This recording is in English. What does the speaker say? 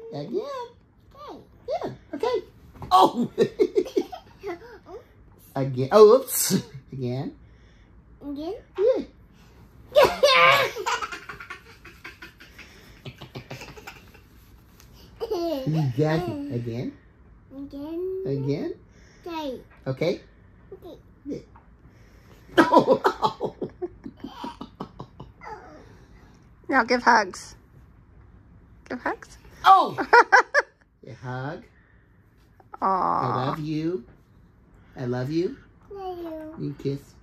Again. Okay. Yeah. Okay. Oh. Again. Oh, oops. Again. Again? Yeah. You got it. Again. Again. Again. Okay. Okay. Okay. Yeah. Oh. Now give hugs. Give hugs. Oh. Yeah, hug. Aww. I love you. I love you. Love you. You kiss.